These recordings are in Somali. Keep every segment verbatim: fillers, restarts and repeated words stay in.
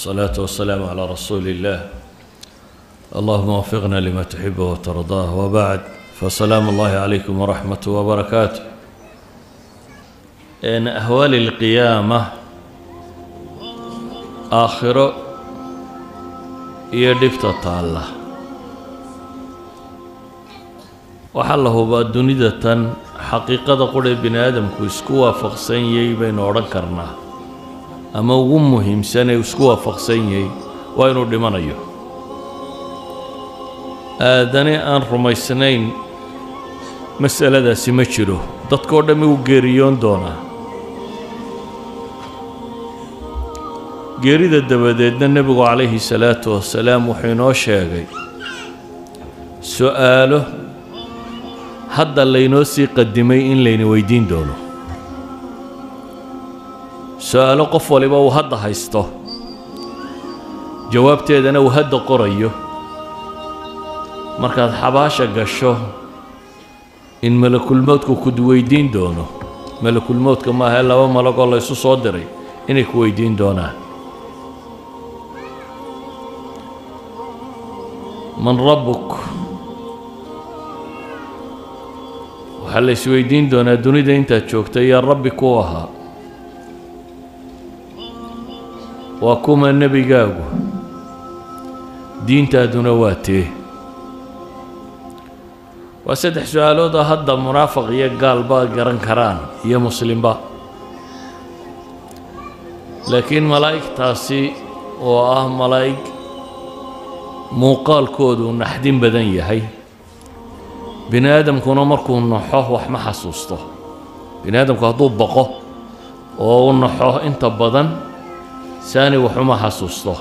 والصلاة والسلام على رسول الله. اللهم وفقنا لما تحبه وترضاه، وبعد، فسلام الله عليكم ورحمته وبركاته. إن أهوال القيامة آخر يدفت الله وحله بادنيدة حقيقة قول بني آدم كوسكوا فقسيني بين وركرنا أما ومهم سنة يسكوا فقسيني وين ردمانيو آدني أن رميسنين مسألة دا سمجره dadkoo dhammi u geeriyoon doonaa. geerida dabadeedna nebigu calayhi salaatu wasalaam wuxuu inoo sheegay su'aalo hadda laynoo sii qadimay in layna weydiin doono. su'aalo qof waliba uu hadda haysto jawaabteedana uu hadda qorayo markaad xabaasha gasho in malakul mawdku ku weydiin doono. malakul mawdka ma aha laba malag oo la isu soo diray inay ku weydiin doonaan man rabbuk. waxaa la is weydiin doonaa dunida intaad joogtay yaa rabbi ku ahaa, waa kuma nebigaagu, diintaaduna waa tee. waa saddex su'aalood oo hadda munaafiq iyo gaalba garan karaan iyo muslimba, laakiin malaa'igtaasi oo ah malaa'ig muuqaalkoodu naxdin badan yahay. bini aadamkuna markuu naxo wax ma xasuusto. bini aadamku hadduu baqo oo u naxo inta badan saani waxuma xasuusto.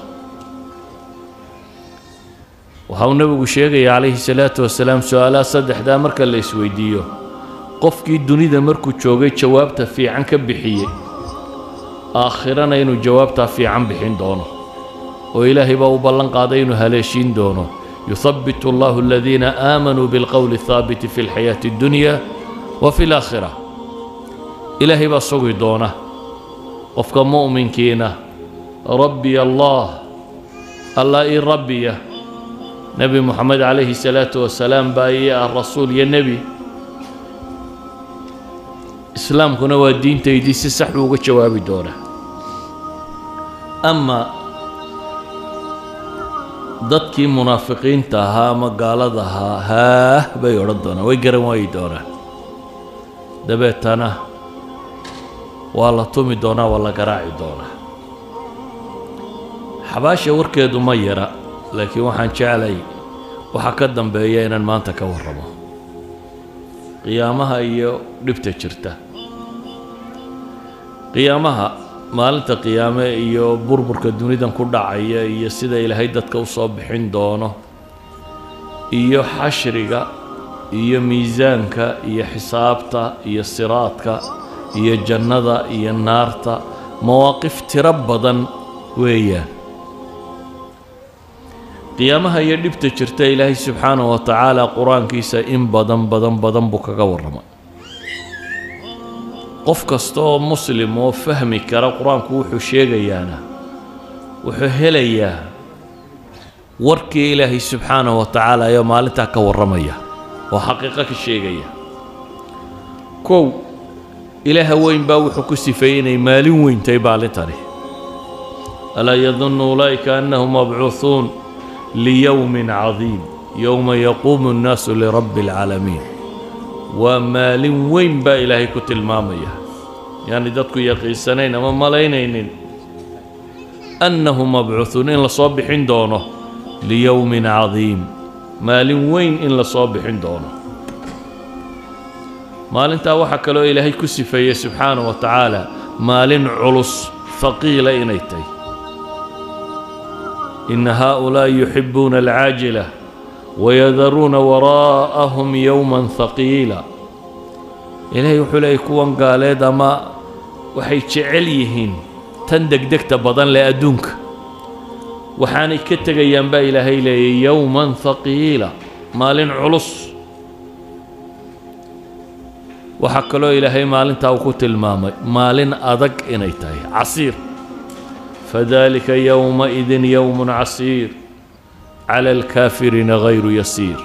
waxa uu nabigu sheegay calayhi salaatu wasalaam su'aalaha saddexdaa marka la isweydiiyo qofkii dunida markuu joogay jawaabta fiican ka bixiyey aakhirana inuu jawaabta fiican bixin doono oo ilaahay baa u ballan qaaday inuu haleeshiin doono. yuthabbitu allahu alladhiina aamanuu bilqowli athaabiti fi lxayaati addunya wa fi laakhira. ilaahay baa sugi doona qofka mu'minkiina rabbiya allah allah ii rabbiya. نبي محمد عليه الصلاة والسلام بايع الرسول يا نبي إسلام كنا والدين تيدي سحب وجواب دوره. أما ضدك منافقين تها مقالدها ها بيردنا ويقرن ويدوره دبيتنا والله تومي دونا والله قراعي دونا. حباشة وركيدو ميرة، laakiin waxaan jeclay waxaa ka dambeeya inaan maanta ka warramo qiyaamaha iyo dhibta jirta. qiyaamaha maalinta qiyaame iyo burburka dunidan ku dhacaya iyo sida ilaahay dadka u soo bixin doono iyo xashriga iyo miisaanka iyo xisaabta iyo siraadka iyo jannada iyo naarta mawaaqif tiro badan weeyaan. qiyaamaha iyo dhibta jirta ilaahay subxaanahu wa tacaala qur-aankiisa in badan badan badan buu kaga warramay. qof kasta oo muslim oo fahmi kara qur-aanku wuxuu sheegayaana wuxuu helayaa warkii ilaahay subxaanahu wa tacaala ayaa maalintaa ka warramaya oo xaqiiqo ka sheegaya. kow, ilaaha weyn baa wuxuu ku sifeeyey inay maalin weyntay maalintani. alaa yadunnu ulaa'ika annahum mabcuuhuun ليوم عظيم يوم يقوم الناس لرب العالمين. ومال وين با إلهي كتل مامية يعني دتكو يقيسنين أما ملاينين أنهم مبعوثون إن لصابحين دونه ليوم عظيم. مال وين إن لصابحين دونه مال انت وحكى له إلهي كسفيه سبحانه وتعالى مال علص ثقيل إنيتي. إن هؤلاء يحبون العاجلة ويذرون وراءهم يوما ثقيلا. إلهي وحلي كوان قال هذا ما وحي تعليهن تندق دكت بدن لأدونك وحاني كتغ ينبا إلهي لي يوما ثقيلا مال علص. وحكلو إلهي مال تاوكوت المامي مال أدق إنيتاي عصير فذلك يومئذ يوم عسير على الكافرين غير يسير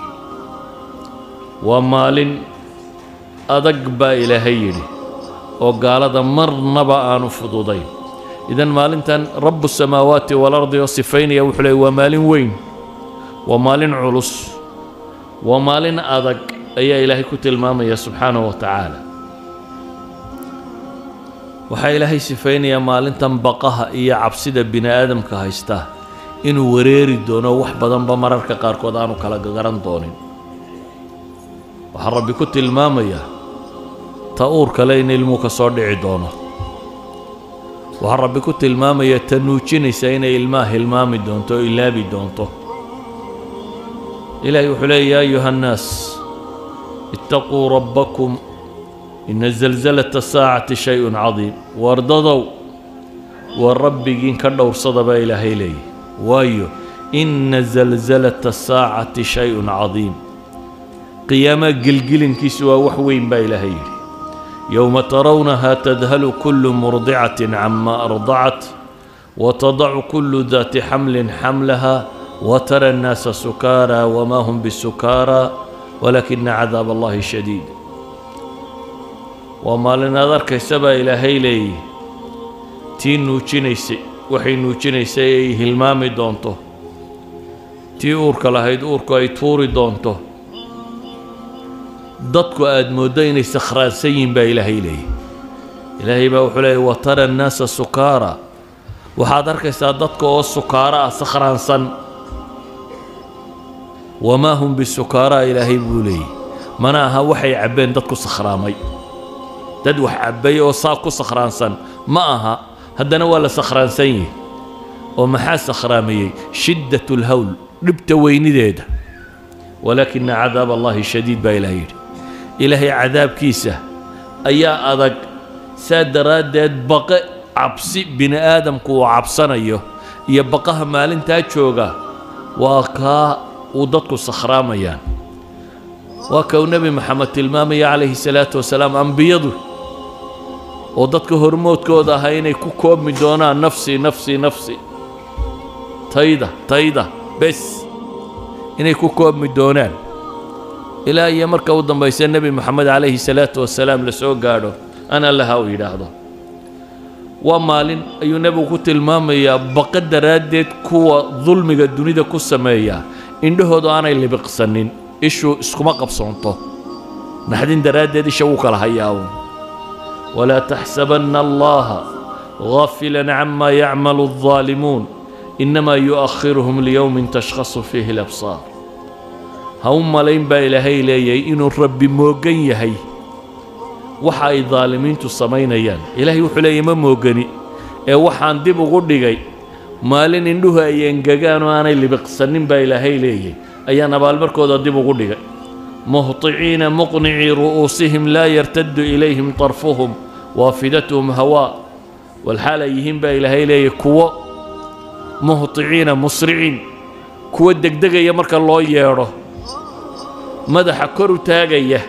ومال أدق إلهي وقال هذا مرنبا آن فضودين إذن مالنتان رب السماوات والأرض وصفين يوحلي ومال وين ومال علص ومال أدق أي إلهي كتل مامي سبحانه وتعالى وحا إلهي صفين يا مالنتان بقاها إيا عبسيدة بني آدم كهيسته إنو وريري دونه وحبادان بمرارك قاركودانو كلا قران دونين وحا ربي كتل مامي تأور كلين الموكا صدعي دونه وحا ربي كتل مامي تنوچيني سين إلماه المامي دونتو إلابي دونتو إلهي وحلي يا أيها الناس اتقوا ربكم إن زلزلة الساعة شيء عظيم واردضوا والرب جين كدور صدب إلهي لي وايو إن زلزلة الساعة شيء عظيم قيامة قلقل كسوى وحوين بإلهي يوم ترونها تذهل كل مرضعة عما أرضعت وتضع كل ذات حمل حملها وترى الناس سكارى وما هم بالسكارى ولكن عذاب الله شديد وما لنا ذرك سبا إلهي لي تين نوچينيسي وحي نوچينيسي هلمامي دونتو تي أورك لهيد أورك أي توري دونتو ضدكو أدمودين سخراسيين با إلهي لي إلهي با وحلي وترى الناس سكارى وحاضرك سادتكو السكارى سخرانسا وما هم بالسكارى إلهي بولي مناها وحي عبين ددكو سخرامي دد وح عبي وصاكو سخرانسا معها هدنا ولا سخرانسي ومحا سخرامي شدة الهول ربت وين ديدا ولكن عذاب الله شديد با إلهي إلهي عذاب كيسة أيا أدق سادراد بقى عبسي بني آدم كو عبسنا أيوه يبقاها مالين تاجوغا وكا وددكو سخراميان وكو نبي محمد المامي عليه الصلاة والسلام أنبيضه وددكو هرموت كودا هايني كو كوب من دونا نفسي نفسي نفسي تايدا تايدا بس إني كو كوب من دونان إلى أي مركا ودن بيسي النبي محمد عليه الصلاة والسلام لسوق قادو أنا لها ويلاحظه ومالين أيو نبي كوت المامي بقدر ردت كو ظلمي الدنيا دا كو سمايا إنده دو أنا اللي بقصنين إيشو اسكما قبصونتو نحدين دراد دي شوك الهياون ولا تحسبن الله غافلا عما يعمل الظالمون إنما يؤخرهم ليوم تشخص فيه الأبصار هم ملايين با إلهي ليي إنو الرب موغن يهي وحا ظالمين تصمين أيان إلهي وحلي ما موغني إيه وحان ديب غردقاي مالين إندوها ينقاقان وانا اللي بقصنين با إلهي ليي أيان بالبركودا ديب غردقاي مهطعين مقنعي رؤوسهم لا يرتد إليهم طرفهم وافدتهم هواء والحالة يهم با إلهي ليي كوا مهطعين مسرعين كوا الدقدقة يمرك الله يارو مدح كرو تاقية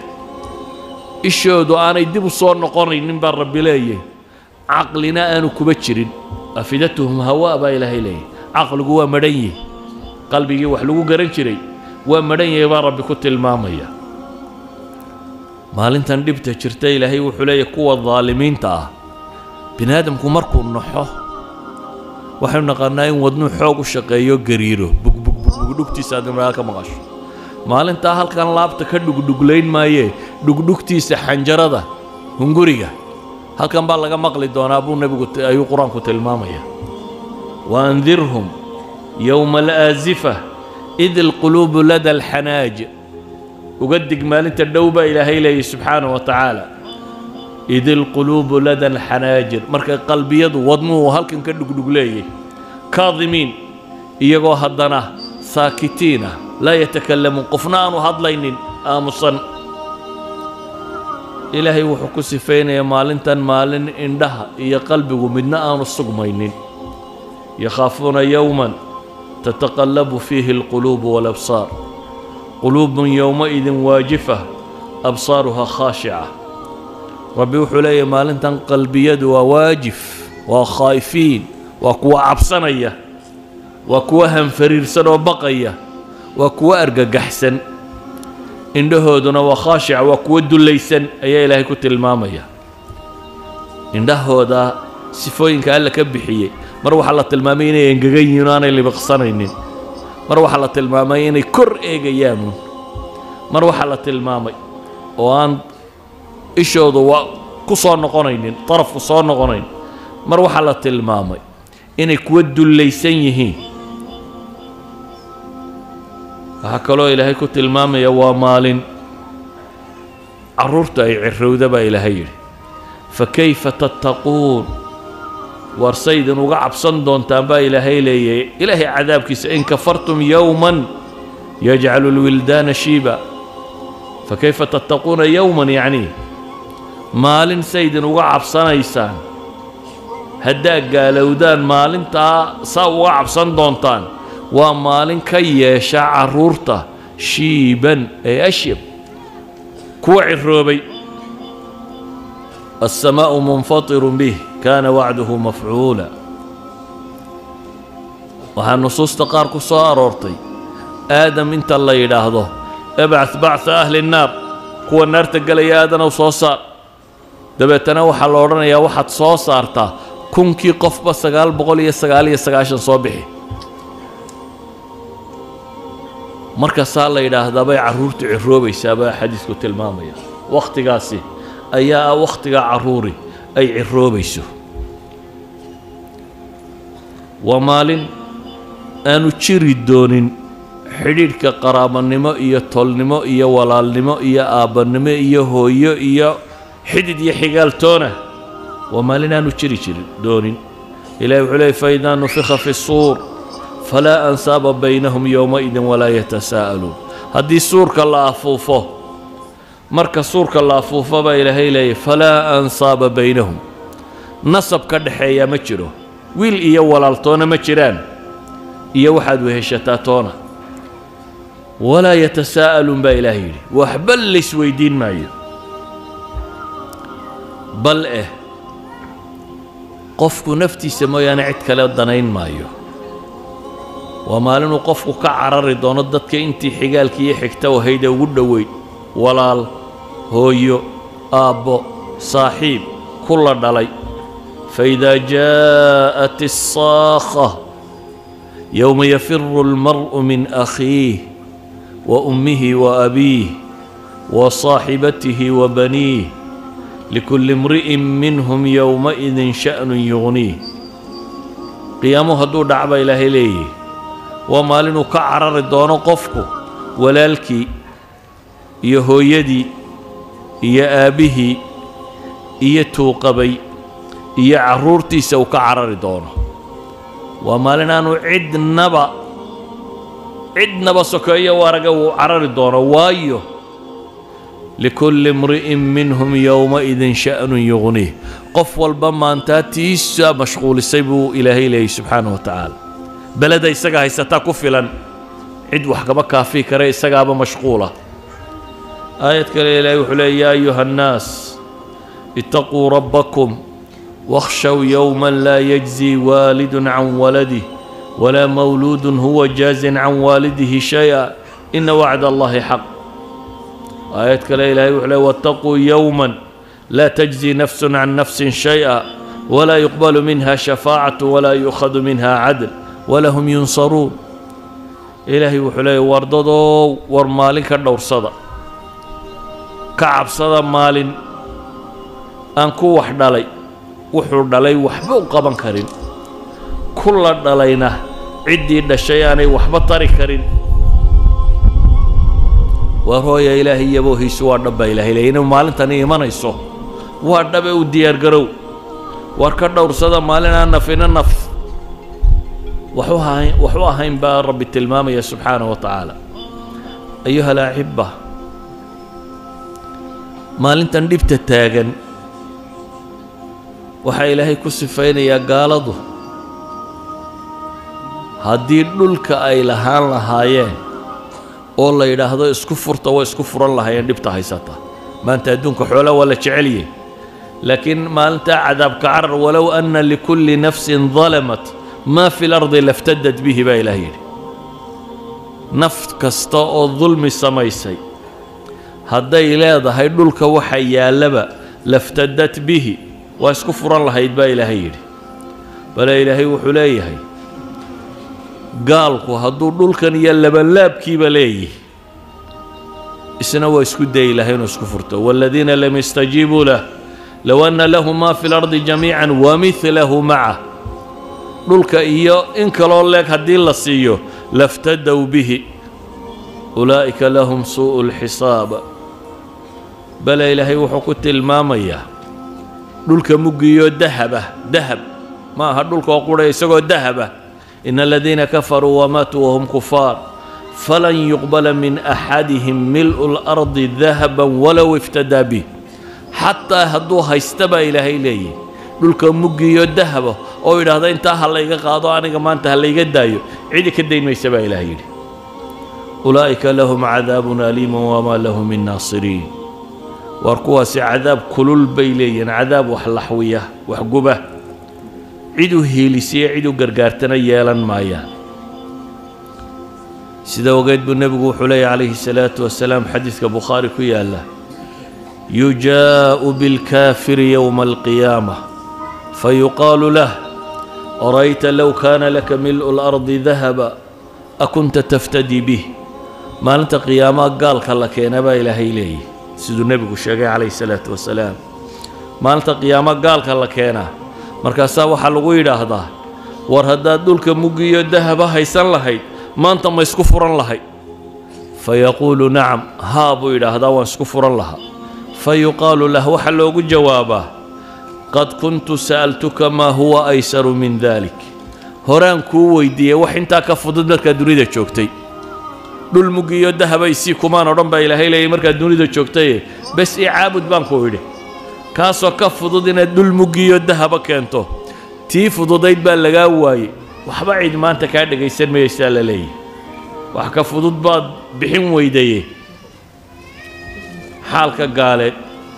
إشهدو أنا يدبو صور نقرين ننبال ربي ليه عقلنا أنو كبتشرين أفدتهم هواء با إلهي ليه عقل قوة مريه قلبي وحلقو قرنشري ومريه با ربي كنت المامية مال انت ندبت شرتي إلهي وحلي قوة الظالمين تا بنادم كمركو النحو وحن نقرناين ودنو حوق الشقيو قريرو بق بق بق دوكتي سادم راكا مغاش maalintaa halkan laabta ka dhugdhuglayn maaye dhugdhugtiisa xanjarada hunguriga halkan baa laga maqli doonaa buu nabigu ayuu quraanku tilmaamaya waandirhum yawma al-azifa id al-qulub lada al-hanaj ugadig maalinta dhowba ilaahay leeyahay subhanahu wa ta'ala id al-qulub lada al-hanaj marka qalbiyadu wadnuhu halkan ka dhugdhugleeyay kaadimiin iyagoo haddana saakitiina لا يتكلمون قفنان وهضلين آمصا إلهي وحكو سفين يا مالنتان مالن إندها يا قلبي ومدنا آن الصقمين يخافون يوما تتقلب فيه القلوب والأبصار قلوب يومئذ واجفة أبصارها خاشعة ربي وحلي مالنتان قلبي يد وواجف وخايفين وكوا عبسانية وكوا هنفريرسن وبقية وكوا أرققحسن إنده دون وخاشع وكوا دليسن أي إلهي كنت المامية إنده دا سفوين كأن لك بحيه مروح الله تلمامين ينققين أنا اللي بقصنين مروح الله تلمامين كر إيجيامون مروح الله تلمامي وأن إشهدوا كصان قنين طرف كصان قنين مروح الله تلمامي إنك ودوا اللي سينه هكذا إلهي كنت المامي يا مال عرورت أي عرودة بإلهي فكيف تتقون ورسيد وقعب صندون تابا إلهي لي إلهي عذابك إن كفرتم يوما يجعل الولدان شيبا فكيف تتقون يوما يعني مال سيد وقعب صنيسان هداك قالوا دان مال تا صاو وقعب صندون تان ومال كي يشع عرورته شيبا أي أشيب كوع الروبي السماء منفطر به كان وعده مفعولا وهالنصوص تقارك صارورتي آدم انت الله يلاهضه ابعث بعث أهل النار كو النار تقال يا آدم وصوصار دبتنا وحال ورنا يا واحد صوصارتا كنكي قف بسقال بقول يسقال يسقاشن صبحي مركز صار الله يلاهضه بي عرورتي عروبي سابا حديث كنت المامية وقت قاسي أيها وقت عروري أي عروبيسو ومال أنو تشري دونين حديدك قرابة نما إيا طول نما إيا ولال نما إيا آبا نما إيا هويا إيا حديد يحقال تونا ومال أنو تشري تشري دونين إلهي عليه فإذا نفخ في الصور فلا أنساب بينهم يومئذ ولا يتساءلون هذه الصور كالله أفوفه marka suurka la afuufaba ilaahay leeyahay falaa ansaaba baynahum nasab ka dhaxeeya ma jiro wiil iyo walaaltoona ma jiraan iyo waxaad weheshataa toona walaa yatasaa'alun baa ilaahay yidhi waxba laisweydiin maayo bal eh qofku naftiisa mooyaane cid kale danayn maayo waa maalinuu qofku ka carari doono dadka intii xigaalkii iyo xigta wahayda ugu dhoweyd walaal هويو أبو صاحب كل دلي فإذا جاءت الصاخة يوم يفر المرء من أخيه وأمه وأبيه وصاحبته وبنيه لكل امرئ منهم يومئذ شأن يغنيه قيامه دو دعبة إلهي ليه وما لنو كعرر دون قفكو ولالكي يهو يدي يا أبيه يا توقبي يا عرورتي سو كعرر دونه وما لنا نعد نبا عد نبا سكايا ورقة وعرر دونه وايو لكل امرئ منهم يومئذ شأن يغنيه قف والبما انت تيسا مشغول سيبو إلهي لي سبحانه وتعالى بلد يسقى هيستا كفلا عد وحكا كافي كري يسقى مشغولة آية كليلة يحلي يا أيها الناس اتقوا ربكم واخشوا يوما لا يجزي والد عن ولده ولا مولود هو جاز عن والده شيئا إن وعد الله حق آية كليلة يحلي واتقوا يوما لا تجزي نفس عن نفس شيئا ولا يقبل منها شفاعة ولا يؤخذ منها عدل ولا هم ينصرون إلهي يحلي ورددوا ورمالك الدور صدى كعب صدى مال أنكو وحدالي وحدالي وحبو قبان كرين كل دالينا عدي الشياني وحبطاري كرين وهو يا إلهي يبوهي سوى الدبا إلهي لأنه مال تاني إيمان يسو وهدبا وديار قرو واركاد دور صدى مالنا نفين النف وحوها هين با رب التلمام يا سبحانه وتعالى أيها الأحبة maalintan dhibta taagan waxa ilaahay ku sifaynayaa gaaladu haddii dhulka ay lahaan lahaayeen oo la yidhaahdo isku furta waa isku furan lahaayeen dhibta haysata maanta adduunka xoolaha waa la jecel yahay لكن ما أنت عذاب كعر ولو أن لكل نفس ظلمت ما في الأرض لافتدت به با إلهي نفط كستا الظلم السميسي هذا إلهي هاي دولك وحي يالبا لافتدت به واسكفر الله يدبا إلهي بلا إلهي وحليه قالكو هدو دولك يالبا لابكي بليه إسنا واسكد إلهي واسكفرته والذين لم يستجيبوا له لو أن له ما في الأرض جميعا ومثله معه دولك إياه إن كلون لك هدي الله سيو لافتدوا به أولئك لهم سوء الحساب بل إلهي وحكوت المامية دولك مجيو ذهبه ذهب ما هدولك وقول يسقوا ذهبه إن الذين كفروا وماتوا وهم كفار فلن يقبل من أحدهم ملء الأرض ذهبا ولو افتدى به حتى هدوها يستبى إلهي ليه دولك مجيو ذهبه أو إذا هذا انتهى الله يقاضوا أنا كمان انتهى الله يقدايو عيدك الدين ما يستبى إلهي أولئك لهم عذاب أليم وما لهم من ناصرين واركواس عذاب كل البيلين عذاب وحلحوية وحقوبة عيدو هيليسي عيدو قرقارتنا يالا مايا سيدا وقيد بالنبي حلي عليه الصلاة والسلام حديث كبخاري كيالا يجاء بالكافر يوم القيامة فيقال له أرأيت لو كان لك ملء الأرض ذهبا أكنت تفتدي به ما أنت قيامة قال كالك ينبا إلهي ليه سيدو النبي الشيخ عليه الصلاة والسلام ما أنت قيامة قال كالك ينا مركزا وحلقوا يدهده ورهدا دولك مجيو الذهب هيسان لهي ما أنت ما يسكفران لهي فيقول نعم هابو يدهده واسكفران لها فيقال له وحلقوا جوابه قد كنت سألتك ما هو أيسر من ذلك هران كو ويديه وحنتا كفضل لك دريدة شوكتي دول مجيو ذهب يسيكو ما نرم با إلهي لي مركا دريدة شوكتي بس إعابد بانكو ويدي كاسو كفضل دول مجيو ذهب كنتو تي فضل با لغاواي وحبا عيد ما انت كاد يسن ما يسال لي وحكا فضل با بحين ويديه حالك قالت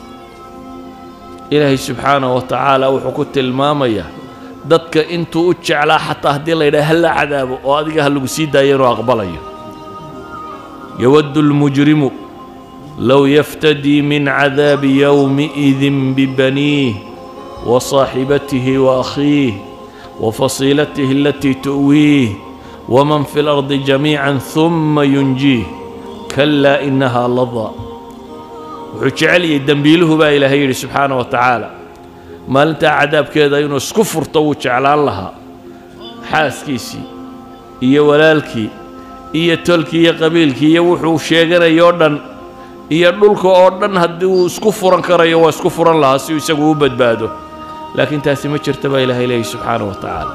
إلهي سبحانه وتعالى وحكوت المامية dadka intuu u jeclaa xataa hadii la yiraahdo hal cadaabo oo adiga hal lagu sii daayeen oo aqbalayo yawaddu al-mujrimu law yaftadi min cadaabi yawmi idhin bi banihi wa sahibatihi wa akhihi wa fasilatihi allati tuwihi wa man fil ardi jami'an thumma yunjihi kalla innaha ladha wuxuu jecel yahay dambiiluhu baa Ilaahay yiri subhanahu wa ta'ala maalinta cadaabkeeda inuu isku furto uu jeclaan lahaa xaaskiisii iyo walaalkii iyo tolkii iyo qabiilkii iyo wuxuu sheeganayo dhan iyo dhulka oo dhan haddii uu isku furan karayo waa isku furan lahaa si uu isagu u badbaado laakiin taasi ma jirta baa Ilaahay leeyahay subxaanahu wa tacaala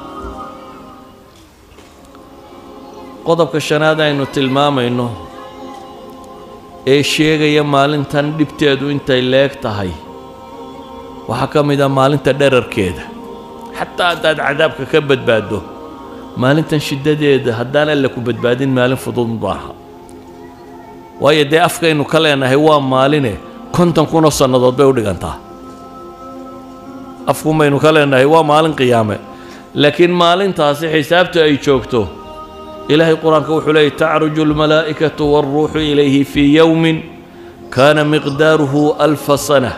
qodobka shanaad aynu tilmaamayno ee sheegaya maalintan dhibteedu intay leeg tahay waxaa ka mid ah maalinta dherarkeeda xataa haddaad cadaabka ka badbaado maalintan shiddadeeda haddaan alla ku badbaadin maalin fudud maaha waayo dee afkaynu ka leenahay waa maaline konton kunoo sannadood bay u dhigantaa afku maynu ka leenahay waa maalin qiyaame laakiin maalintaasi xisaabta ay joogto ilaahay qur-aanka wuxuu leeyahy tacruju almalaa'ikatu waalruuxu ilayhi fii yawmin kaana miqdaaruhu alfa sana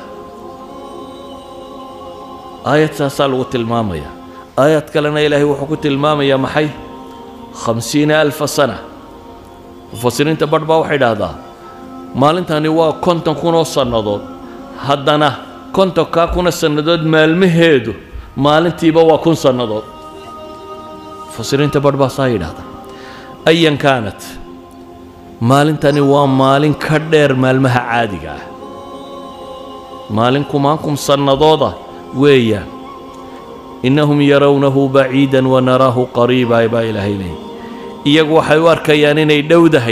آيات ساسال وتلمامية آيات كلنا إلهي وحكو تلمامية محي خمسين ألف سنة مفسرين تبربا وحيد هذا مال انتاني وا كنت كونو سندود هدنا كنت كاكونا سندود مال مهيدو مال انتي بوا كون سندود مفسرين تبربا سايد هذا أيا كانت مال انتاني وا مال كدير مال مها عادي مال كمانكم سندودا ويا إنهم يرونه بعيدا ونراه قريبا يبا إلهي لي إيقو حيوار كيان إني دودهي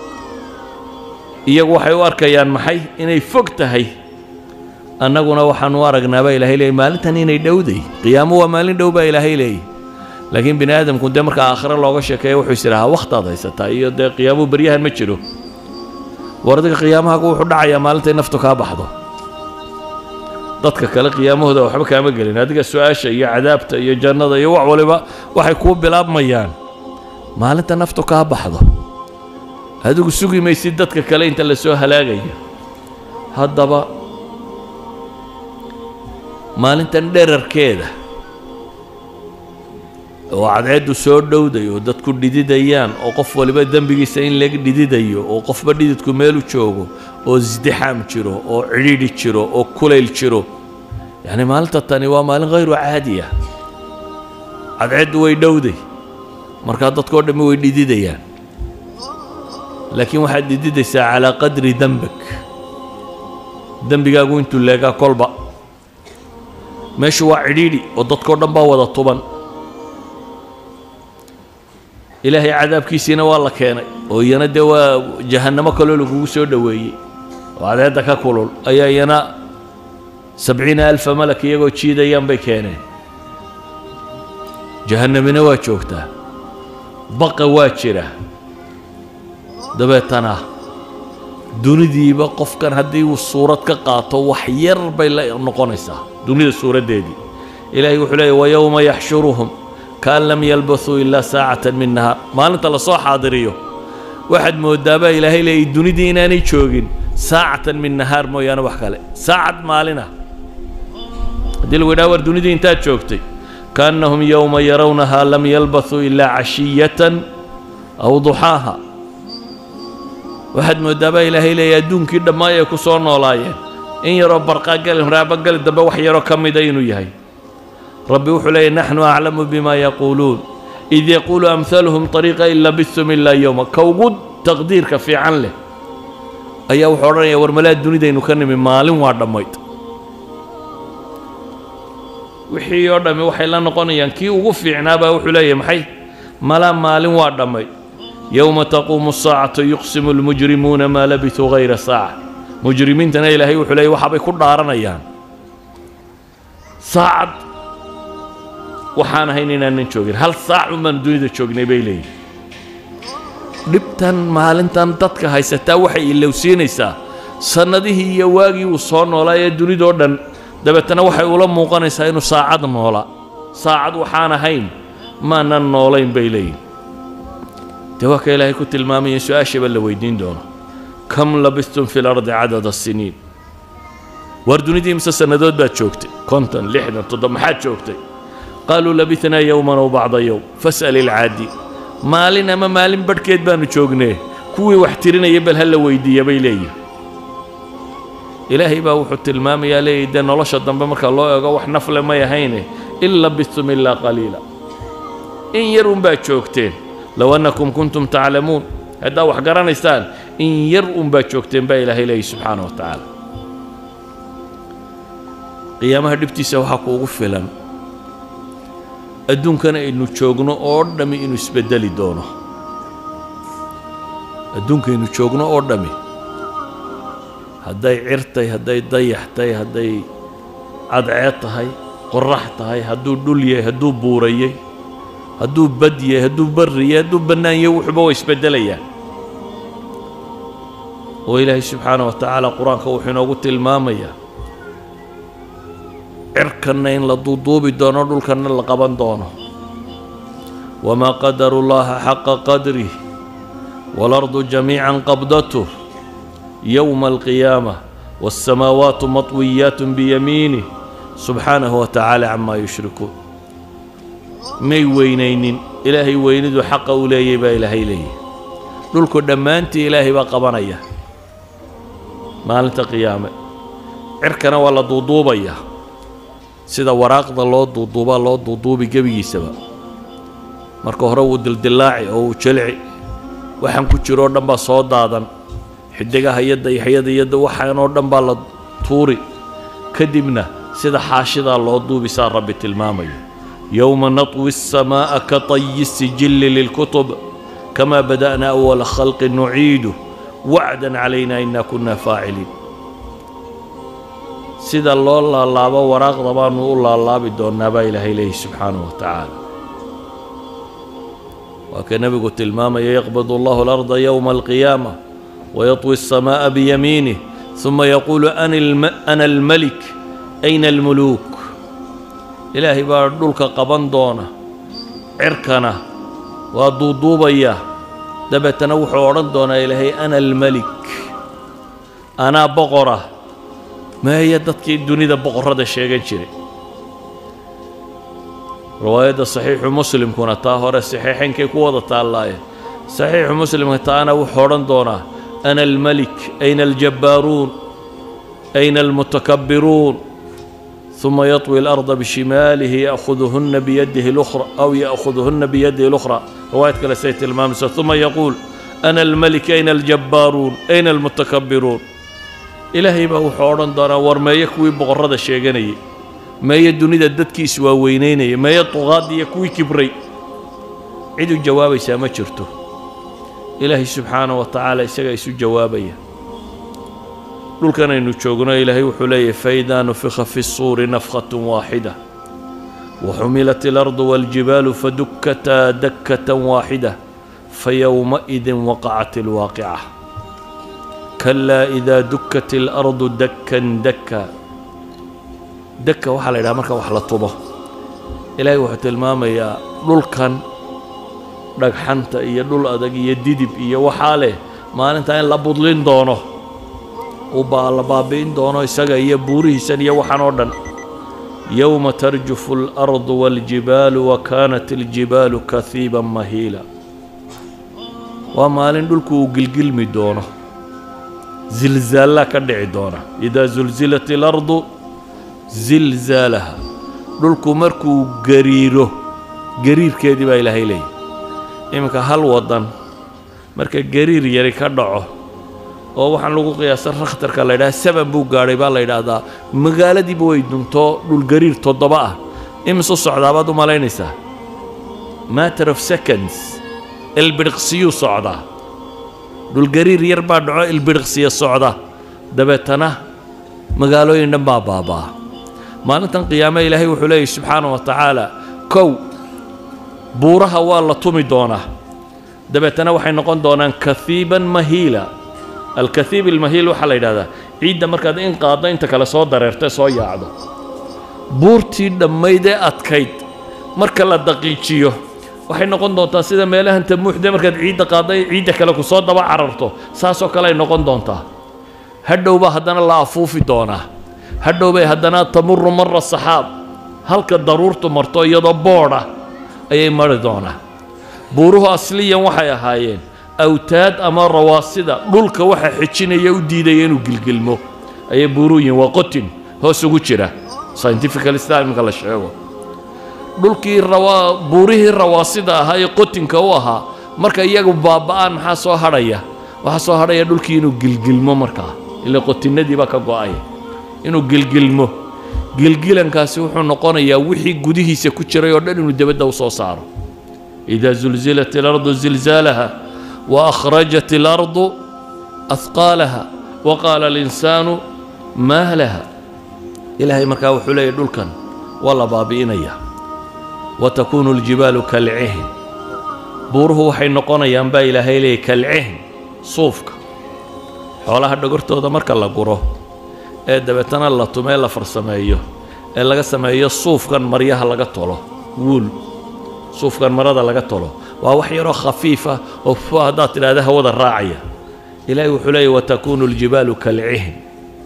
إيقو حيوار كيان محي إني فقتهي أنقنا وحنوارقنا با إلهي لي مالتن إني دودي قيامه ومالين دو با إلهي لي لكن بني آدم كنت دمرك آخر الله وشكاية وحسرها وقت هذا يستا إيو دي قيامه بريها المجرو وردك قيامها كو حدع يا مالتين نفتك بحضه dadka kale qiyaamahooda waxba kaama gelin adiga su'aasha iyo cadaabta iyo jannada iyo wax waliba waxay kuu bilaabmayaan maalinta naftu kaa baxdo adigu sugi maysid dadka kale inta la soo halaagayo haddaba maalintan dherarkeeda oo cadceeddu soo dhowday oo dadku dhididayaan oo qof waliba dembigiisa in laga dhididayo oo qofba dhididku meel u joogo oo isdixaam jiro oo cidhiidhi jiro oo kulayl jiro yacni maalinta tani waa maalin hayru caadiya cadceeddu way dhowday markaa dadkoo dhammi way dhididayaan laakiin waxaad dhididaysaa calaa qadri dembak dembigaagu intuu leegaa kolba meeshu waa cidhiidhi oo dadkoo dhan baa wada tuban ilaahay cadaabkiisiina waa la keenay oo iyana dee waa jahannamo kaloo lagugu soo dhoweeyey oo cadceedda ka kulul ayaa iyana sabciina alfa malak iyagoo jiidayaan bay keeneen jahannamina waa joogtaa baqa waa jira dabeetana dunidiiba qofkan haddii uu suurad ka qaato wax yar bay la noqonaysaa dunida suuraddeedii ilaahay wuxuu leeyahy wayowma yaxshuruhum kaan lam yalbathuu ilaa saacatan min nahaar maalinta la soo xaadiriyo waxaad moodaabaa ilaahay leeyay dunidii inaanay joogin saacatan min nahaar mooyaane wax kale saacad maalina haddii lagu yidhaha war dunidii intaad joogtay kaannahum yowma yarawnahaa lam yalbathuu ilaa cashiyatan aw duxaaha waxaad moodaabaa ilaahay leeyay adduunkii dhammaay ay ku soo noolaayeen in yaroo barqaagali raabagali dambe wax yaroo ka mida inuu yahay ربي وحلي نحن أعلم بما يقولون إذ يقول أمثالهم طريقة إن لبثتم إلا يوما كوجود تقدير كفي عن له أيها وحرنا يا ورملات الدنيا دينو كان من مال وعد ميت وحي يردم وحي لنا قنيا كي وقفي عنابه وحلي محي ملا مال وعد ميت يوم تقوم الساعة يقسم المجرمون ما لبثوا غير ساعة مجرمين تنايل هي وحلي وحبي كل دارنا يعني ساعة waxaan ahayn inaanan joogin hal saac umaan dunida joognay bay leeyihin dhibtan maalintan dadka haysataa waxay ilowsiinaysaa sannadihii iyo waagii uu soo noolaa ee dunidoo dhan dabeetana waxay ula muuqanaysaa inuu saacad noolaa saacad waxaan ahayn maanan noolayn bay leeyihin dee waa ka ilaahay ku tilmaamaya su-aashaba la weydiin doono kam labistum fi lardi cadada siniin war dunidii imse sannadood baad joogtay konton lixdan toddoba maxaad joogtay قالوا لبثنا يوما أو بعض يوم فاسأل العادي مالنا ما مالين بركيت بانو جوجنيه كوي واحترنا يبل هلا ويدي يبي لي إلهي با وحط المام يا لي دنا الله شدن بمرك الله يقا وحنفل ما يهينه إلا لبثتم إلا قليلا إن يرون با جوجتين لو أنكم كنتم تعلمون هذا وحقران يستان إن يرون با جوجتين با إلهي لي سبحانه وتعالى قيامها دبتي سو حقوق فلان adduunkana aynu joogno oo dhami inuu isbedeli doono adduunkaynu joogno oo dhami hadday cirtay hadday dayaxtay hadday cadceed tahay qorax tahay hadduu dhul yahay hadduu buurayay hadduu bad yahay hadduu barri yahay hadduu bannaan yahay wuxuuba waa isbedelayaan oo ilaahay subxaana wa tacaala qur-aanka wuxuu inoogu tilmaamayaa cirkanna in la duuduubi doono dhulkanna la qaban doono wamaa qadaru llaha xaqa qadrih waalardu jamiican qabdatuh yowma alqiyaamah waassamaawaatu matwiyaatun biyamiinih subxaanahu wa tacaala camaa yushrikuun may weynaynin ilaahay weynidu xaqa u leeyay baa ilaahay leeyahy dhulku dhammaantii ilaahay baa qabanaya maalinta qiyaame cirkana waa la duuduubaya sida waraaqda loo duuduubaa loo duuduubi gebigiisaba marka hore wuu dildilaaci oo uu jilci waxaan ku jiroo dhan baa soo daadan xidigaha iyo dayaxyada iyo waxaanoo dhan baa la tuuri kadibna sida xaashidaa loo duubisaa rabbi tilmaamayo yowma natwi الsamaaءa ka طayi الsijilli lilkutub kamaa bada'naa awala khalqi nuciidu wacdan calayna inaa kunna faaciliin sida loo laalaabo waraaqda baanu u laalaabi doonaa baa ilaahay leeyahy subxaanahu wa tacaala waa ka nebigu tilmaamaya yaqbid allahu alarda yowma alqiyaama wayatwi الsamaaءa biyamiinih ثuma yaquulu ana almalik أين الملوك إلهي بردولك قبندونا عركنا ودودوبيا دبتنا وحورندونا إلهي أنا الملك أنا بقرة ما هي دتك الدنيا بقرة ده شيء جنشري رواية صحيح مسلم كنا طاهر الصحيحين كي قوة الله صحيح مسلم تانا وحورندونا أنا الملك أين الجبارون أين المتكبرون ثم يطوي الأرض بشماله يأخذهن بيده الأخرى أو يأخذهن بيده الأخرى رواية كلا سيد المامسة ثم يقول أنا الملك أين الجبارون أين المتكبرون إلهي بهو حوران دارا ورما يكوي بغرد الشيغاني ما يدوني ددتكي سوا وينيني ما يطغاد يكوي كبري عيدو الجواب ساما شرته إلهي سبحانه وتعالى يساقا يسو جوابي قل كان ينشوقنا إلهي وحلي فإذا نفخ في الصور نفخة واحدة وحملت الأرض والجبال فدكتا دكة واحدة فيومئذ وقعت الواقعة كلا إذا دكت الأرض دكا دكا دكا وحلا إلى مركا وحلا طبا إلهي وحت الماما يا قل كان دك حنتا إيا دول أدق إيا ديدب إيا وحاله ما أنتين لابدلين دونه وبالبابين دونه يساقا إيا بوري سنيا وحنوردن يوم ترجف الأرض والجبال وكانت الجبال كثيبا مهيلا وما لندلكو قلقل مي دونه زلزالة كدعي دونه إذا زلزلت الأرض زلزالها دلكو مركو قريره قرير كيدي با إلهي لي إمكا هل وضن مركا قرير يري كدعو oo waxaan lagu qiyaasay rakhtarka la yiraahdo sabab buu gaaray baa la yiraahdaa magaaladii buu weydunto dhul gariir toddoba ah imso socdaabad u malaynaysaa matter of seconds ilbirqsiyo socda dhul gariir yar baa dhaco ilbirqsiyo socda dabeetana magaalooyin dhan baa baabaa maalintan qiyaamada ilaahay wuxuu leeyahay subxaanahu wa tacaala kow buuraha waa la tumi doonaa dabeetana waxay noqon doonaan kathiiban mahiila الكثيب المهيل وحلا يرادا عيد مركز إن قاضي أنت كلا صوت دررت صو يعض بورتي دميدة أتكيد مركز الدقيقيو وحين نقول دونتا سيدا ميله أنت محدة مركز عيد قاضي عيد كلا كصوت دبا عررته ساسو كلا نقول دونتا هدو به هدنا الله عفوفي دونا هدو به هدنا تمر مر الصحاب هل كضرورته مرتو يضبورة أي مردونا بوروه أصليا وحيا هايين أوتاد أما رواسدة دولك وحا حجينا يوديدا ينو قلقلمو أي بوروين وقتن هو سوغوشيرا scientifical style مكالا شعوه دولكي الروا بوريه الرواسدة هاي قتن كواها مركا ياغو بابان محا سو هرايا وحا سو هرايا دولكي ينو قلقلمو مركا إلا قتن ندي باكا قوائي ينو قلقلمو قلقلن كاسي وحو نقونا يا وحي قديه سيكوشيرا يوردن ينو دبدا وصو صارو إذا زلزلت الأرض زلزالها وأخرجت الأرض أثقالها وقال الإنسان ما لها إلهي مكاو حلي دولكن والله بابينيا وتكون الجبال كالعهن بوره وحي نقونا ينبا إلهي لي كالعهن صوفك حولها دقرتو دا مركا الله قروه ee dabeetana la tumay la farsameeyo ee laga sameeyo suufkan maryaha laga tolo wool suufkan marada laga tolo waa wax yaro khafiifa oo faada tiraada hawada raacaya ilaahi wuxuu leeyahay watakunu aljibalu kal'ihn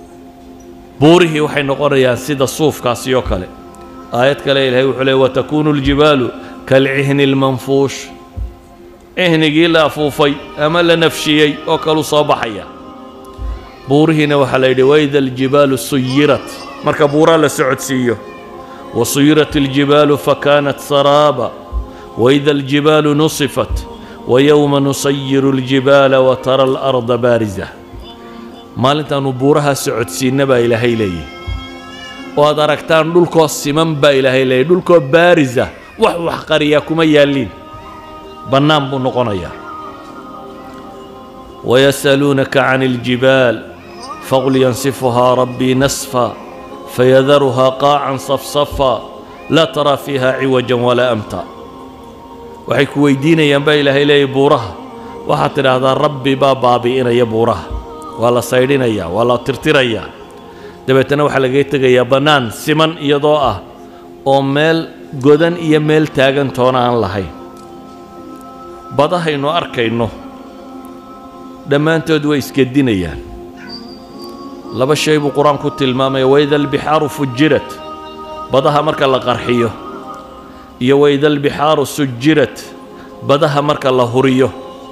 buurihi waxay noqonayaan sida suufkaasi oo kale aayad kale ilaahi wuxuu leeyahay watakunu aljibalu kal'ihn almanfuush ihnigi la afuufay ama la nafshiyay oo kale soo baxaya buurihina waxa la yidhi wayda aljibalu suyirat marka buura la socodsiiyo وصيرت الجبال فكانت سرابا وإذا الجبال نصفت ويوم نصير الجبال وترى الأرض بارزة مالنتا نبورها سعود سينبا إلى هيلي وأدركتان دولكو السمنبا إلى هيلي دولكو بارزة وحوح قرياكم يالين بنام بنقنيا ويسألونك عن الجبال فقل ينسفها ربي نسفا فيذرها قاعا صفصفا لا ترى فيها عوجا ولا أمتا وحيك ويدين ينبا إلهي إلي بورها وحتر هذا ربي بابا بإنا يبورها ولا صيرين يا ولا ترتر يا dabeetana waxaa laga tegayaa bannaan siman iyadoo ah oo meel godan iyo meel taagan toona aan lahayn badahaynu arkayno dhammaantood way isgedinayaan laba shay buu qur-aanku tilmaamaya waida albixaaru fujirat badaha marka la qarxiyo iyo waida albixaaru sujirat badaha marka la huriyo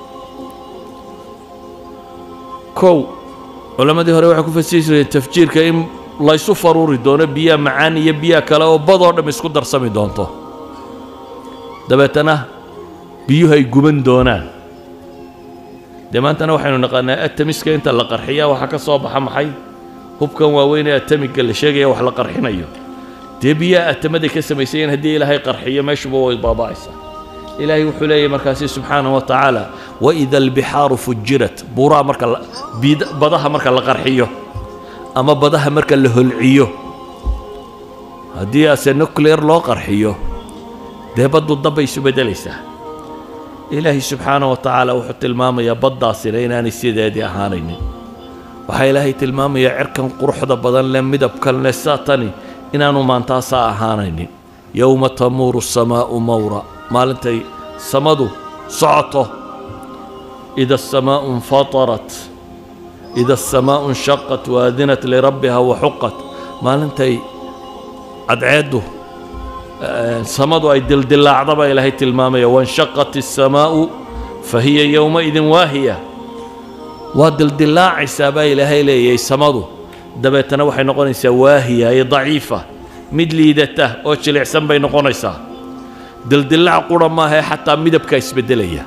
kow culamadii hore waxay ku fasirayeen tafjiirka in laysu faruuri doono biyaha macaan iyo biyaha kale oo badoo dham isku darsami doonto dabeetana biyuhu ay guban doonaan dee maantana waxaynu naqaanaa atamiska inta la qarxiyaa waxaa ka soo baxa maxay hubkan waaweyn ee atamiga la sheegaya wax la qarxinayo dee biyaha atamaday ka samaysayeen haddii ilaahay qarxiyo meeshuba way baaba'aysaa ilaahay wuxuu leeyahay markaasi subxaanahu wa tacaala waida albixaaru fujirat buuraha marka badaha marka la qarxiyo ama badaha marka la holciyo haddii ase nuclear loo qarxiyo dee baddu dabbay isu beddelaysaa ilaahay subxaanahu wa tacaala wuxuu tilmaamayaa baddaasina inaanay sideedii ahaanaynin waxaa ilaahay tilmaamayaa cirkan quruxda badan leh midabkan leh saatani inaanu maantaasaa ahaanaynin yowma tamuuru asamaa'u mawra maalintay samadu socoto ida asamaa'u infatarat ida asamaa'u inshaqat waadinat lirabbiha waxuqat maalintay cadceeddu samadu ay dildilaacda baa ilaahay tilmaamaya wanshaqat asamaa'u fahiya yowmaidin waahiya waa dildilaacaysaa baa ilaahay leeyahay samadu dabeetana waxay noqonaysaa waahiya iyo daciifa mid liidata oo jilicsan bay noqonaysaa dildilaac qura maahae xataa midabkaa isbeddelaya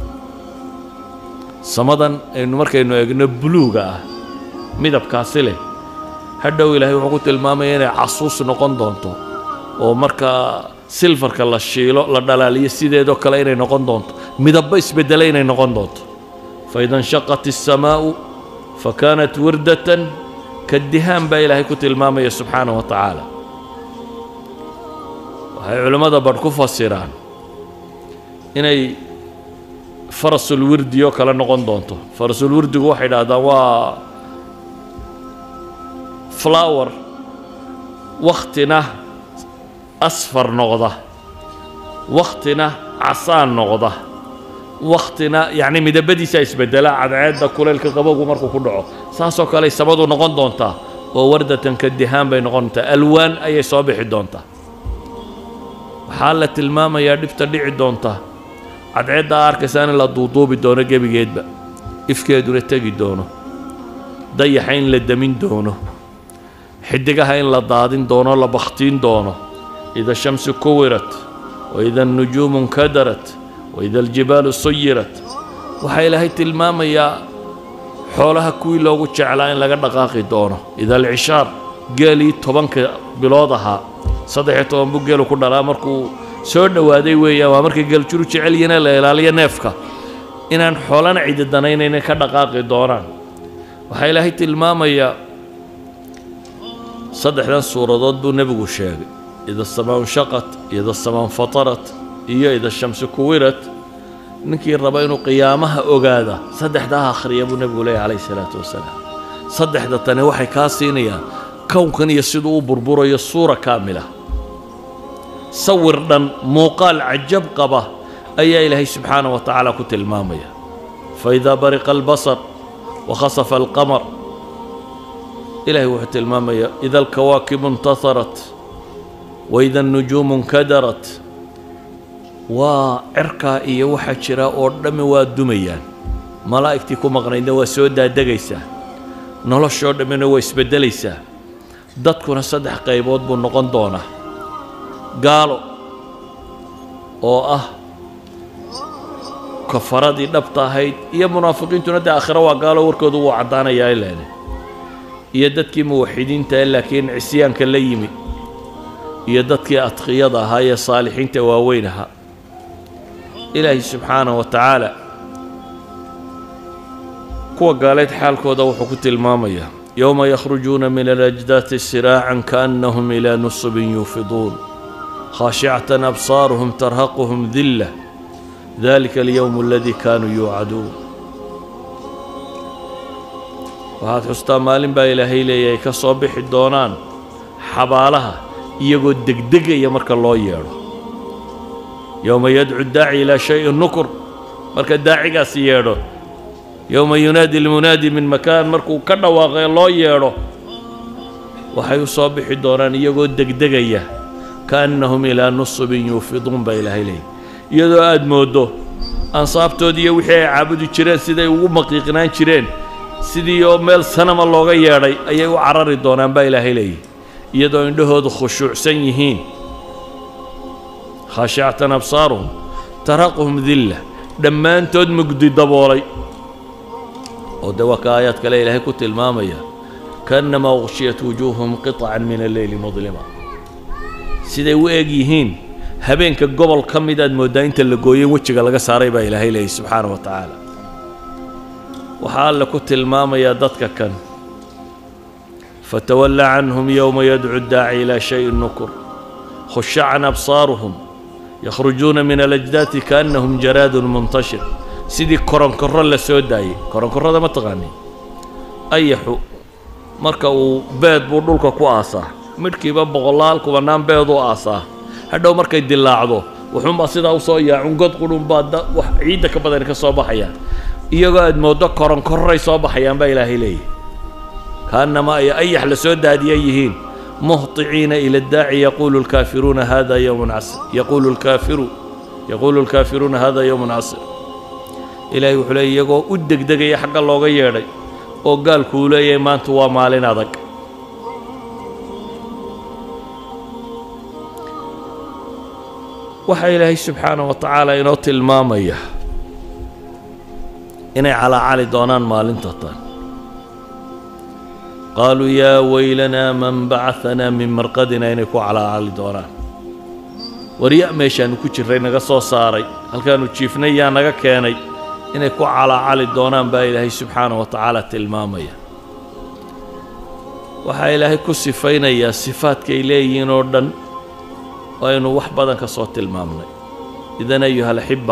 samadan aynu markaynu eegno buluuga ah midabkaasi leh hadhow ilaahay wuxuu ku tilmaamaya inay casuus noqon doonto oo markaa silfarka la shiilo la dhalaaliyo sideedoo kale inay noqon doonto midabba isbeddela inay noqon doonto faida inshaqat الsamaa'u fakanat wirdatan kaddihaan baa ilaahay ku tilmaamaya subxaanahu wa tacaala waxay culimmada badh ku fasiraan inay farasulwirdi oo kale noqon doonto farasulwirdigu waxay idhahdaan waa flower wakhtina asfar noqda wakhtina casaan noqda wakhtina yacni midabadiisa isbeddela cadceedda kuleylka qabowgu markuu ku dhaco saasoo kale samadu noqon doontaa oo wardatan kaddihaan bay noqon doontaa alwaan ayay soo bixi doontaa waxaa la tilmaamayaa dhibta dhici doonta cadceedda aa arkaysaan in la duuduubi doono gebigeedba ifkeeduna tegi doono dayaxa in la demin doono xidigaha in la daadin doono la bakhtiin doono ida shamsu kuwirat waida annujuumu nkadarat waida aljibaalu suyirat waxaa ilaahay tilmaamayaa xoolaha kuwii loogu jeclaa in laga dhaqaaqi doono ida alcishaar geelii tobanka bilood ahaa saddex iyo toban buu geelu ku dhalaa markuu soo dhowaaday weeyaan waa markay geeljuru jecel yihiin la ilaaliyo neefka inaan xoolana cidi danaynayna ka dhaqaaqi doonaan waxaa ilaahay tilmaamayaa saddexdan suuradood buu nebigu sheegay ida asamaau inshaqat ida asamaa infatarat iyo ida shamsu kuwirat ninkii raba inuu qiyaamaha ogaada saddexdaa akhriya buu nebigu leeyahy calayhi salaatu wasalaam saddexda tani waxay kaa siinayaan kownkan iyo siduu u burburayo suura kaamila sawir dhan muuqaal cajab qaba ayaa ilaahay subxaanahu wa tacaala ku tilmaamaya faidaa bariqa albasar wakhasafa alqamar ilaahay wuxuu tilmaamaya ida alkawaakibu intaharat waida annujuumu nkadarat waa cirkaa iyo waxa jira oo dhammi waa dumayaan malaa'igtii ku maqnaydna waa soo daadegaysaa noloshoo dhammina waa isbeddelaysaa dadkuna saddex qaybood buu noqon doonaa gaalo oo ah kafaradii dhabta ahayd iyo munaafiqiintuna dee aakhiro waa gaalo warkoodu wuu caddaanayaa ilaane iyo dadkii muwaxidiinta laakiin cisyaanka la yimi iyo dadkii adqiyada ahaa ee saalixiinta waaweyn ahaa ilaahay subxaanahu wa tacaala kuwa gaaleed xaalkooda wuxuu ku tilmaamayaa yowma yakhrujuuna min alajdaati siraacan kaannahum ilaa nusubin yuufiduun khaashicatan absaaruhum tarhaquhum dilla dalika alyowmu aladii kaanuu yuucaduun waxaad xustaa maalin baa ilaahay leeyahay ka soo bixi doonaan xabaalaha iyagoo degdegaya marka loo yeedho yowma yadcu daaci ilaa shayin nukur marka daacigaas yeedho yowma yunaadi almunaadi min makaan markuu ka dhawaaqee loo yeedho waxay u soo bixi doonaan iyagoo degdegaya kaannahum ilaa nusubin yuufiduun baa ilaahay leeyahay iyadoo aad mooddo ansaabtoodii iyo wixii ay caabudi jireen siday ugu maqiiqnaan jireen sidii oo meel sanama looga yeedhay ayay u carari doonaan baa ilaahay leeyahay iyadoo indhahoodu khushuucsan yihiin khaashicatan absaaruhum taraquhum dilla dhammaantood mugdi daboolay oo de waa ka aayaad kale ilaahay ku tilmaamaya kaannamaa ughshiyat wujuuhum qiطcan min alleyli mudlima siday u eg yihiin habeenka gobol ka mid aad mooddaa inta la gooyey wejiga laga saaray baa ilaahay leeyahy subxaanahu wa tacaala waxaa alle ku tilmaamayaa dadka kan fatawalla canhum yowma yadcu daaci ilaa shayin nukur khushacan absaaruhum yakhrujuuna min alajdaati kaannahum jaraadun muntashir sidii koronkorro la soo daayey koronkorrada ma taqaanin ayaxu marka uu beed buu dhulka ku aasaa midhkiiba boqolaal kubannaan beed u aasaa hadhow markay dilaacdo wuxuunbaa sidaa u soo yaacun god qudhunbaa wax ciidda ka badani ka soo baxayaan iyagoo aad mooddo koronkorray soo baxayaan baa ilaahay leeyahy kaannama ay ayax la soo daadiya yihiin muhطiciina ila daaci yaquulu lkaafiruuna hada yowmun casir yaquulu lkaafiru yaquulu lkaafiruuna hada yowmun casir ilaahay wuxuu leeyay iyagoo u degdegaya xagga looga yeedhay oo gaalku uu leeyahay maanta waa maalin adag waxaa ilaahay subxaanaه wa tacaala inoo tilmaamaya inay calaacali doonaan maalinta tan qaaluu yaa weylanaa man bacaثanaa min marqadina inay ku calaacali doonaan warya meeshaanu ku jirray naga soo saaray halkaanu jiifnay yaa naga keenay inay ku calaacali doonaan baa ilaahay subxaanaه wa tacaala tilmaamaya waxaa ilaahay ku sifaynayaa sifaadkay leeyihiin oo dhan waynu wax badan ka soo tilmaamnay idan ayuha alaxiba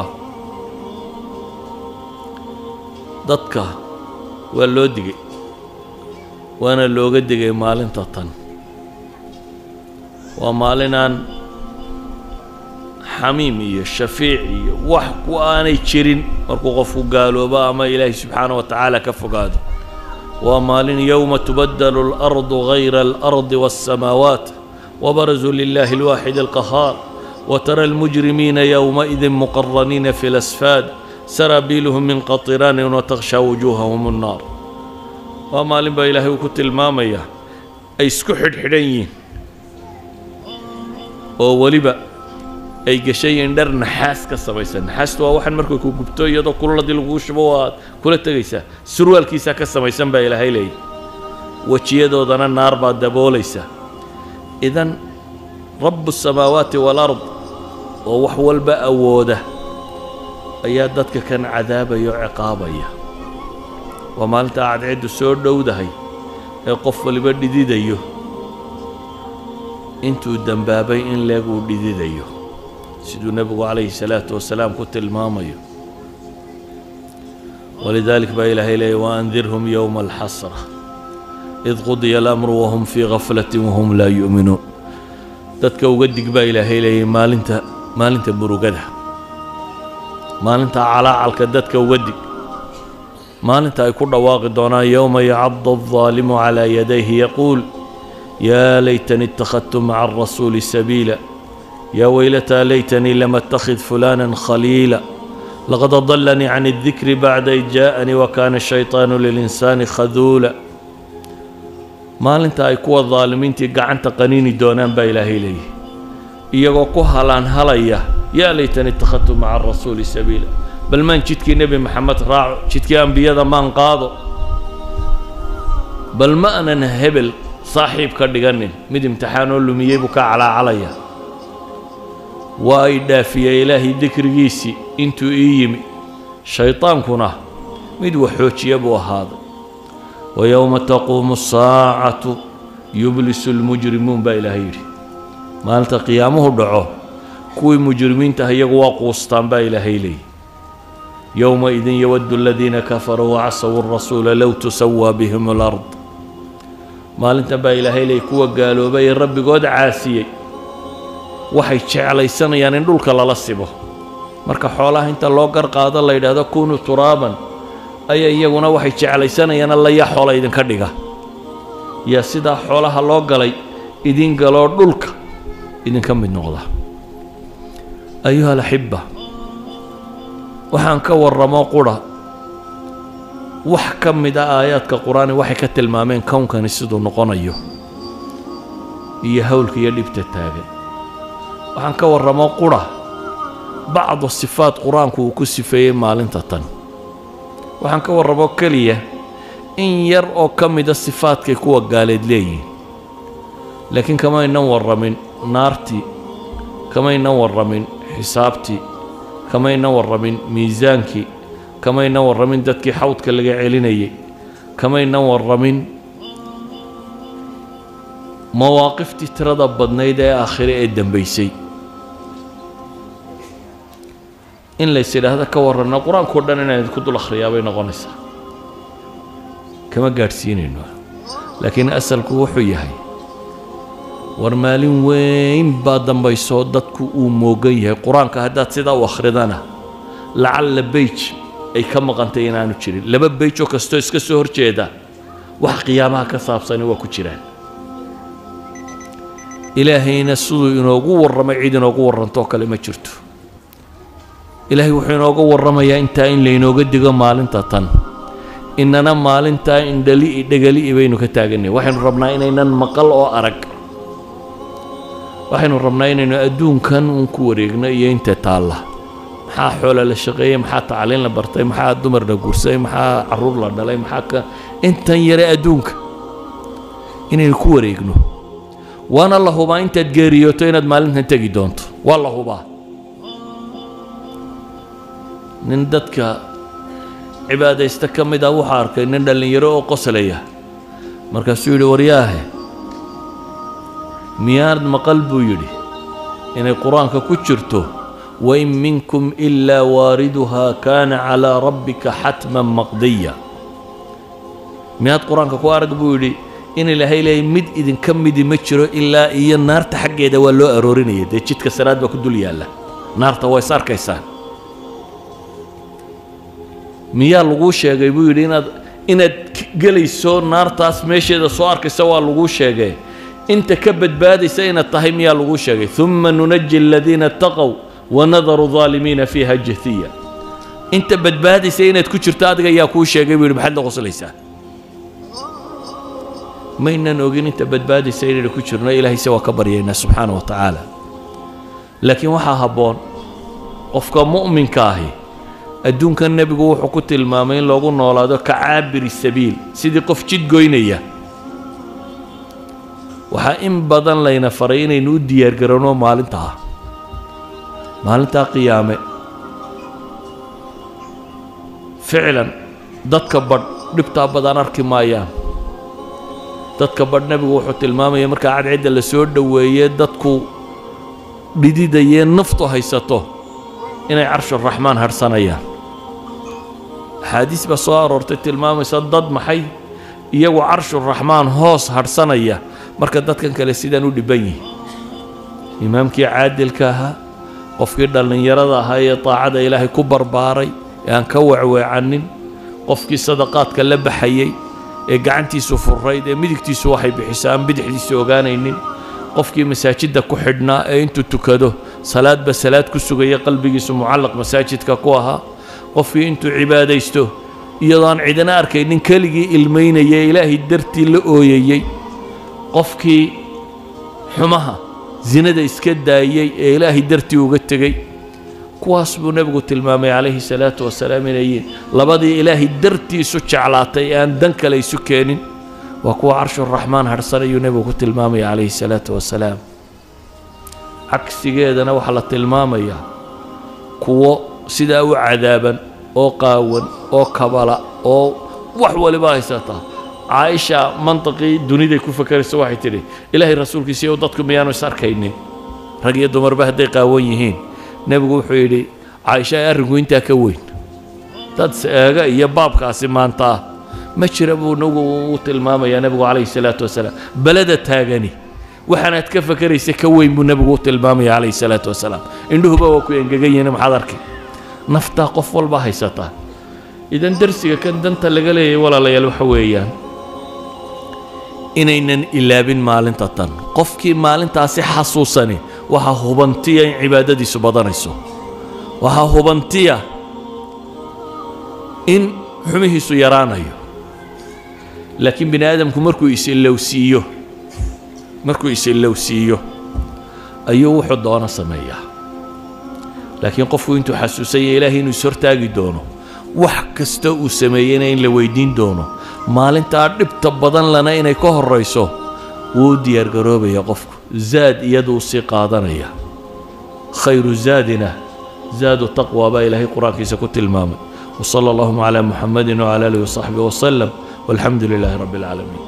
dadka waa loo digay waana looga digay maalinta tan waa maalinaan xamiim iyo shafiic iyo wax ku aanay jirin markuu qofku gaaloobo ama ilaahay subxaanaه wa tacaala ka fogaado waa maalin yowma tubaddalu اlardu gayra اlardi waالsamaawaat وبرزوا لله الواحد القهار وترى المجرمين يومئذ مقرنين في الأسفاد سرابيلهم من قطران وتغشى وجوههم النار وما لنبا إلهي وكت المامية أي سكحد حدين وولبا أي قشي در نحاس كسميسا نحاس واحد مركو كوكبتو يدو كل دي الغوش بواد كل التغيسا سروال كيسا كسميسا با إلهي لي وچيدو دانا النار با دبوليسا إذن رب السماوات والأرض ووحو الباء ووده أيادتك كان عذابا يعقابا وما أنت قاعد عد السور دودهي يقف لبرد ديديو انتو الدنبابي إن لاقوا ديديو سيدو النبي عليه الصلاة والسلام كنت المامي ولذلك با إلهي لي وأنذرهم يوم الحسرة إذ قضي الأمر وهم في غفلة وهم لا يؤمنون dadka uga dig baa ilaahay leeyay maalinta maalinta burugada maalinta calaacalka dadka uga dig maalinta ay ku dhawaaqi doonaan yowma yacaddu الظaalimu calaa yadayhi yaquul yaa laytani ittakhadtu maca الrasuuli sabiila yaa weylataa laytanii lam attakhid fulaanan khaliila laqad adallanii can الdikri bacda id jaa'anii wakaana الshayطaanu lilinsaani khaduula maalinta ay kuwa daalimiintii gacanta qaniini doonaan baa ilaahay leeyahay iyagoo ku halaan halaya yaa laytani ittakhadtu maca arasuuli sabiila bal maan jidkii nebi maxamed raaco jidkii ambiyada maan qaado bal ma anan hebel saaxiib ka dhiganin mid imtixaanoo lumiyey buu ka calaacalaya waa ay dhaafiyey ilaahay dikrigiisii intuu ii yimi shaytaankuna mid waxoojiya buu ahaaday ويوم تقوم الساعة يبلس المجرمون با إلهي يري مالتا قيامه دعوه كوي مجرمين تهيقوا قوستان با إلهي لي يومئذ يود الذين كفروا وعصوا الرسول لو تسوى بهم الأرض مالنتا با إلهي لي كوا قالوا بي ربي قد عاسيي waxay jeclaysanayaan in dhulka lala sibo marka xoolaha inta loo garqaado la yiraahdo kunu turaban ay iyaguna waxay jeclaysanayaan alla ya xoolo idin ka dhiga ya sida xoolaha loo galay idin galo dhulka idin ka mid noqda ayuha alhibba waxaan ka warramo qura wax ka mid ah aayadka quraani waxay ka tilmaameen koonkani sidoo noqonayo iyo hawlka iyo dhibta taagan waxaan ka warramo qura bacdo sifaat quraanku uu ku sifeeyay maalinta tan waxaan ka warramo kaliya in yar oo ka mid ah sifaadkay kuwa gaaleed leeyihiin laakiin kama aynan warramin naartii kama aynan warramin xisaabtii kama aynan warramin miisaankii kama aynan warramin dadkii xawdka laga celinayay kama aynan warramin mawaaqiftii tirada badnayd ee aakhire ee dambaysay in la yiraahdo ka warrana quraanku dhan inay ku dul akhriyaa bay noqonaysaa kama gaarsiinayno laakiin asalku wuxuu yahay war maalin weyn baa dambayso dadku uu moogan yahay quraanka haddaad sidaa u akhridana lacalla bayj ay ka maqantay inaanu jirin laba bayj oo kasto iska soo horjeeda wax qiyaamaha ka saabsan waa ku jiraan ilaahayna siduu inoogu warramay cid inoogu warranto kale ma jirto ilaahay wuxuu inooga warramayaa intaa in laynooga digo maalinta tan inana maalintaa indhali dhagali baynu ka taaganay waxaynu rabnaa inaynan maqal oo arag waxaynu rabnaa inaynu adduunkan uun ku wareegno iyo inta taalla maxaa xoola la shaqeeyay maxaa tacliin la bartay maxaa dumar la guursaday maxaa caruur la dhalay maxaa ka intan yare adduunka inaynu ku wareegno waana la hubaa intaad geeriyooto inaad maalintan tegi doonto waa la hubaa nin dadka cibaadaysta ka mid ah waxaa arkay nin dhallinyaro oo qoslaya markaasuu yidhi waryaahe miyaad maqal buu yidhi inay qur-aanka ku jirto wain minkum ilaa waariduhaa kaana calaa rabbika xatman maqdiya miyaad qur-aanka ku arag buu yidhi in ilaahay leeyahay mid idinka midi ma jiro ilaa iyo naarta xaggeeda waa loo aroorinaya dee jidka saraad baa ku dul yaalla naarta waa is arkaysaan miyaa laguu sheegay buu yidhi inaad inaad gelayso naartaas meesheeda soo arkaysa waa laguu sheegay inta ka badbaadaysa inaad tahay miyaa laguu sheegay uma nunaji aladiina taqow wanadaru aalimiina fiiha jathiya inta badbaadaysa inaad ku jirto adiga ayaa kuu sheegay buu yidhi maxaad la qoslaysaa maynan ogin inta badbaadaysa inaynu ku jirno ilaahayse waa ka baryaynaa subxaana wa tacaala laakiin waxaa habboon qofka mu'minka ahi adduunkan nebigu wuxuu ku tilmaamay in loogu noolaado ka caabiri sabiil sidii qof jid goynaya waxaa in badan layna faray inaynu u diyaargarowno maalintaa maalintaa qiyaame ficlan dadka badh dhibtaa badan arki maayaan dadka badh nebigu wuxuu tilmaamaya markaa cadcidda la soo dhoweeye dadku dhididayee naftu haysato inay carshuraxmaan hadhsanayaan axaadiis baa soo aroortay tilmaamaysa dad maxay iyagu carshuraxmaan hoos hadhsanaya marka dadkan kale sidaan u dhibban yihin imaamkii caadilka ahaa qofkii dhallinyarada ahaa ee daacada ilaahay ku barbaaray ee aan ka weecweecanin qofkii sadaqaadka la baxayey ee gacantiisu furayd ee midigtiisu waxay bixisaa aan bidixdiisa ogaanaynin qofkii masaajidda ku xidhnaa ee intuu tukado salaadba salaad ku sugaya qalbigiisu mucallaq masaajidka ku ahaa qofkii intuu cibaadaysto iyadoo aan cidina arkaynin keligii ilmaynaya ilaahay dartii la ooyayey qofkii xumaha zinada iska daayey ee ilaahay dartii uga tegey kuwaas buu nebigu tilmaamay calayhi salaatu wasalaam inay yihiin labadii ilaahay dartiisu jeclaatay ee aan dan kale isu keenin waa kuwa carshuraxmaan hadhsanayuu nebigu ku tilmaamaya calayhi salaatu wasalaam cagsigeedana waxaa la tilmaamayaa kuwo sidaa u cadaaban oo qaawan oo kabala oo wax waliba haysataa caaisha mantiqii duniday ku fakaraysa waxay tidhi ilaahay rasuulkiisiiyow dadku miyaanu is arkaynin rag iyo dumarba hadday qaawan yihiin nebigu wuxuu yidhi caaisha arrinku intaa ka weyn dad eega iyo baabkaasi maanta ma jira buu nagu u tilmaamayaa nabigu calayhi salaatu wasalaam balada taagani waxaanaad ka fakaraysa ka weyn buu nabigu u tilmaamaya calayhi salaatu wasalaam indhuhuba waa ku engegan yihiin maxaad arkay naftaa qof walba haysataa idan darsiga kan danta laga leeyahay walaalayaal waxa weeyaan inaynan ilaabin maalinta tan qofkii maalintaasi xasuusani waxa hubantiya in cibaadadiisu badanayso waxa hubantiya in xumihiisu yaraanayo laakiin bini aadamku markuu is-ilowsiiyo markuu is-ilowsiiyo ayuu wuxuu doono sameeyaa laakiin qofku intuu xasuusaya ilaahay inuu is-hortaagi doono wax kasta uu sameeyeyna in la weydiin doono maalintaa dhibta badan lana inay ka horrayso wuu diyaargaroobaya qofku zaad iyaduu sii qaadanaya khayru zaadina zaadu taqwa baa ilaahay qur-aankiisa ku tilmaamay وصلى اللهم على محمد وعلى آله وصحبه وسلم والحمد لله رب العالمين